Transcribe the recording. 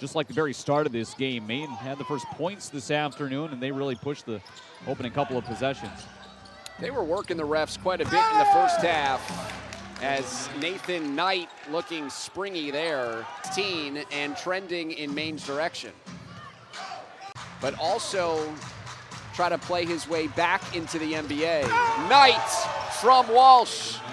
just like the very start of this game, Maine had the first points this afternoon, and they really pushed the opening couple of possessions. They were working the refs quite a bit in the first half, as Nathan Knight looking springy there, and trending in Maine's direction. But also try to play his way back into the NBA. Knight from Walsh.